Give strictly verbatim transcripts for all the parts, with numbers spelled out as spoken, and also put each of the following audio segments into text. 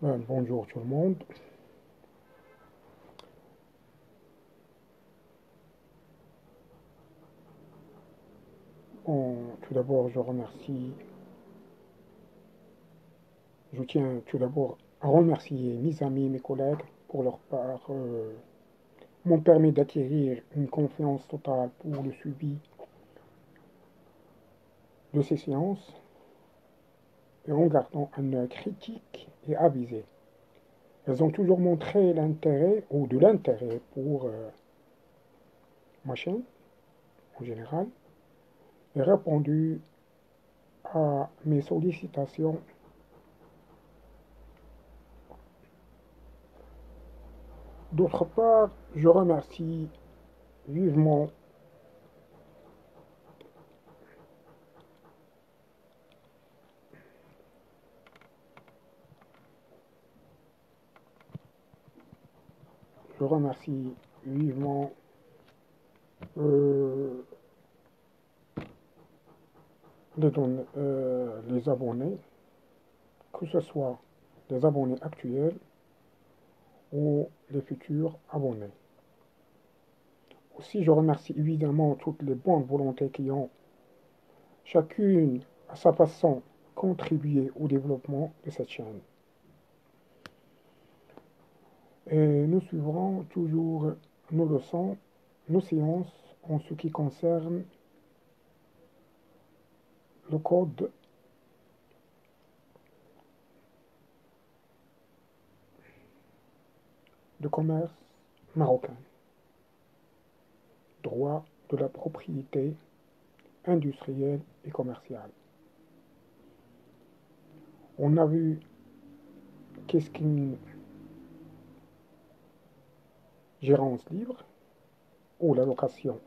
Euh, bonjour tout le monde. Bon, tout d'abord, je remercie, je tiens tout d'abord à remercier mes amis, mes collègues pour leur part, euh, m'ont permis d'acquérir une confiance totale pour le suivi de ces séances et en gardant un œil critique et avisé. Elles ont toujours montré l'intérêt ou de l'intérêt pour euh, ma chaîne en général et répondu à mes sollicitations. D'autre part, je remercie vivement je remercie vivement euh, les, don- euh, les abonnés, que ce soit les abonnés actuels ou les futurs abonnés. Aussi, je remercie évidemment toutes les bonnes volontés qui ont, chacune à sa façon, contribué au développement de cette chaîne. Et nous suivrons toujours nos leçons, nos séances en ce qui concerne le code de commerce marocain, droit de la propriété industrielle et commerciale. On a vu qu'est-ce qu'une gérance libre ou la location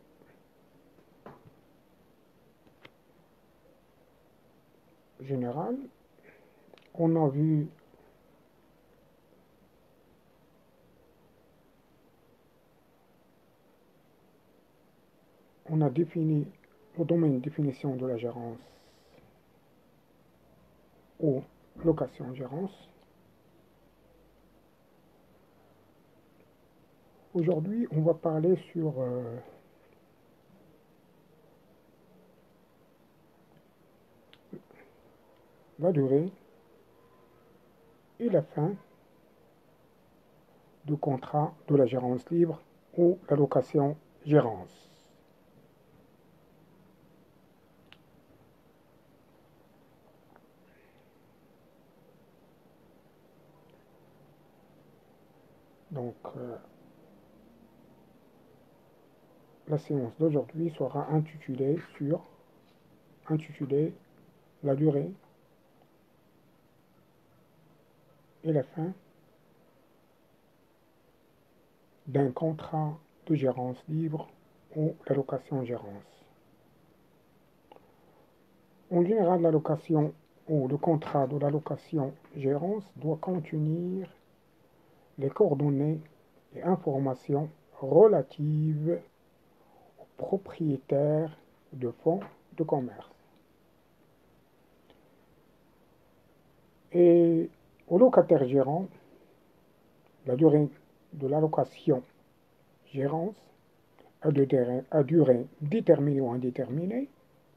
générale. On a vu on a défini le domaine de définition de la gérance ou location-gérance. Aujourd'hui, on va parler sur euh, la durée et la fin du contrat de la gérance libre ou la location-gérance. Donc, euh, la séance d'aujourd'hui sera intitulée sur intitulée la durée et la fin d'un contrat de gérance libre ou l'allocation-gérance. En général, l'allocation ou le contrat de l'allocation-gérance doit contenir les coordonnées et informations relatives aux propriétaires de fonds de commerce et aux locataires gérants. La durée de l'allocation-gérance à durée déterminée ou indéterminée,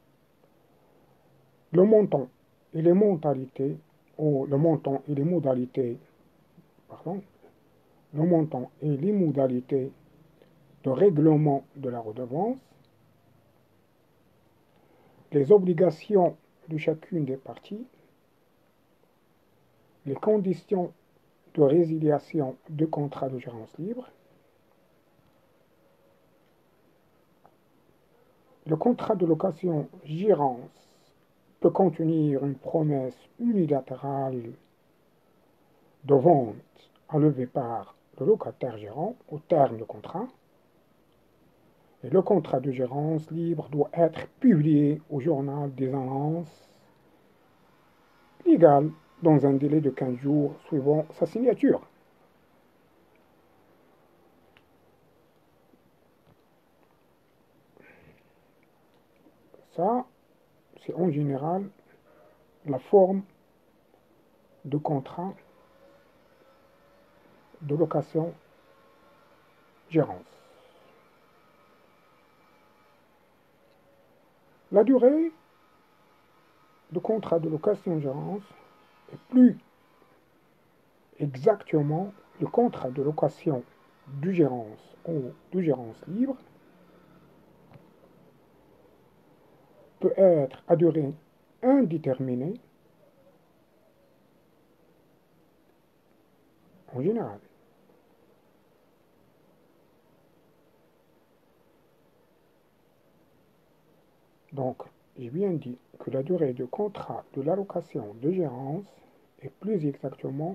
le montant et les modalités, ou le montant et les modalités, pardon, le montant et les modalités de règlement de la redevance, les obligations de chacune des parties, les conditions de résiliation de contrat de gérance libre. Le contrat de location-gérance peut contenir une promesse unilatérale de vente enlevée par le locataire gérant au terme du contrat. Et le contrat de gérance libre doit être publié au journal des annonces légales dans un délai de quinze jours suivant sa signature. Ça, c'est en général la forme de contrat de location-gérance. La durée du contrat de location-gérance est plus exactement le contrat de location du gérance ou du gérance libre peut être à durée indéterminée en général. Donc, j'ai bien dit que la durée de contrat de l'allocation de gérance est plus exactement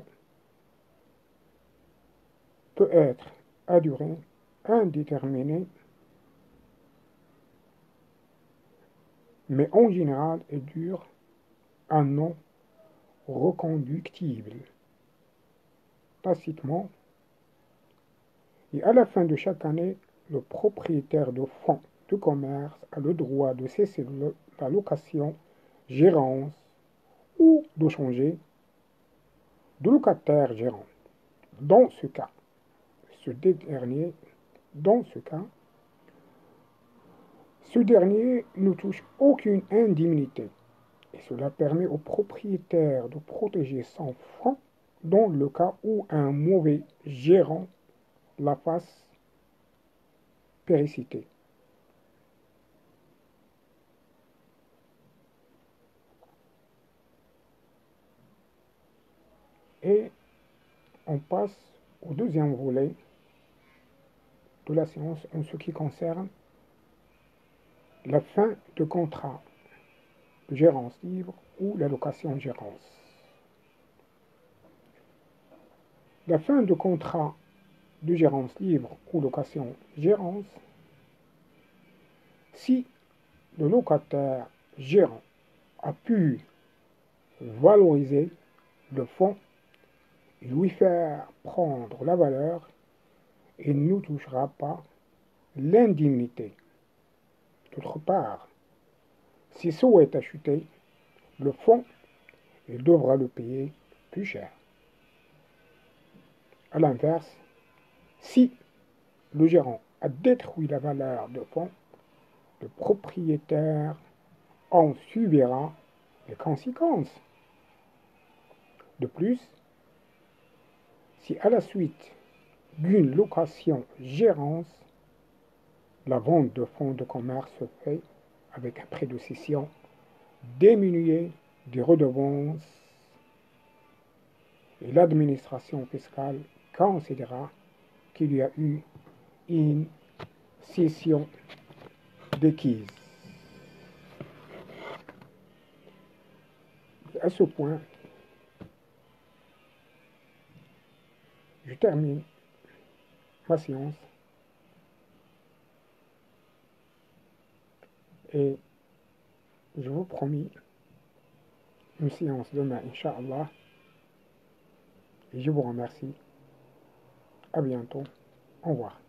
peut être à durée indéterminée, mais en général elle dure un an reconductible. Tacitement, et à la fin de chaque année, le propriétaire de fonds de commerce a le droit de cesser la location, gérance ou de changer de locataire gérant. Dans ce cas, ce dernier, dans ce cas, ce dernier ne touche aucune indemnité et cela permet au propriétaire de protéger son fonds dans le cas où un mauvais gérant la fasse péricité. Et on passe au deuxième volet de la séance en ce qui concerne la fin de contrat de gérance libre ou la location-gérance. La fin de contrat de gérance libre ou location-gérance, si le locataire gérant a pu valoriser le fonds et lui faire prendre la valeur, il ne touchera pas l'indemnité. D'autre part, si souhaite acheter le fonds, il devra le payer plus cher. À l'inverse, si le gérant a détruit la valeur du fonds, le propriétaire en subira les conséquences. De plus, si à la suite d'une location-gérance, la vente de fonds de commerce se fait avec un prêt de cession diminué des redevances et l'administration fiscale considérera qu'il y a eu une cession d'acquise. À ce point, je termine ma séance et je vous promets une séance demain, Inch'Allah. Et je vous remercie. À bientôt. Au revoir.